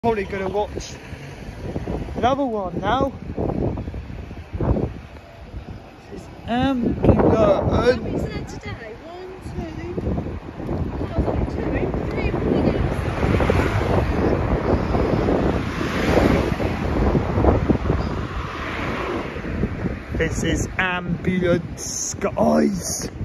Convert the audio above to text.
Probably gonna watch another one now. This is ambulance. How many is there today? 1, 2, 3. This is ambulance, guys.